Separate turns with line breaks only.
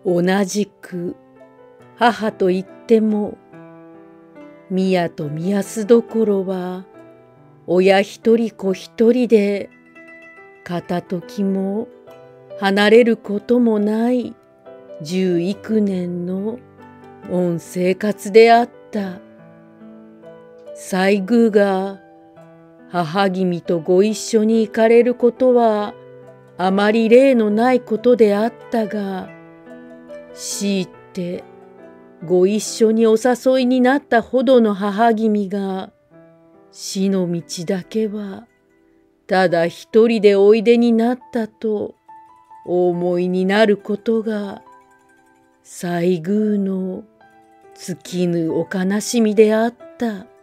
同じく母と言っても、宮と宮すどころは親一人子一人で片時も離れることもない十幾年の御生活であった。西宮が母君とご一緒に行かれることはあまり例のないことであったが、強いてご一緒にお誘いになったほどの母君が死の道だけはただ一人でおいでになったとお思いになることが西宮の尽きぬお悲しみであった。